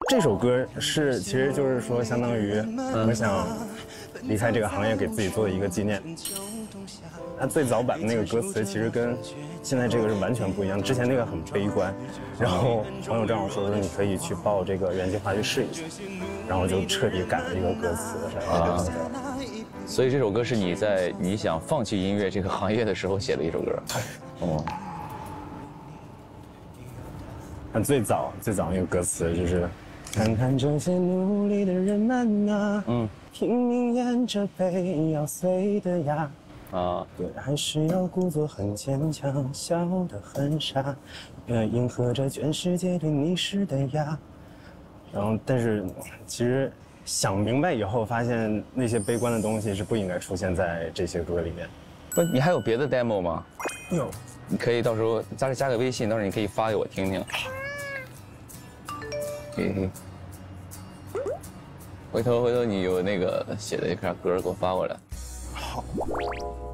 这首歌是，其实就是说，相当于我想离开这个行业，给自己做的一个纪念。它最早版的那个歌词其实跟现在这个是完全不一样，之前那个很悲观，然后朋友正好说你可以去报这个原计划去试一下，然后就彻底改了一个歌词啊。 所以这首歌是你在你想放弃音乐这个行业的时候写的一首歌。哦。 最早那个歌词就是，看看这些努力的人们啊，拼命沿着背要碎的牙，对，还是要故作很坚强，笑得很傻，迎合着全世界对你施的压。然后，但是其实想明白以后，发现那些悲观的东西是不应该出现在这些歌里面。 不，你还有别的 demo 吗？ 有， 你可以到时候加个微信，到时候你可以发给我听听。回头你有那个写的一篇歌给我发过来。 好。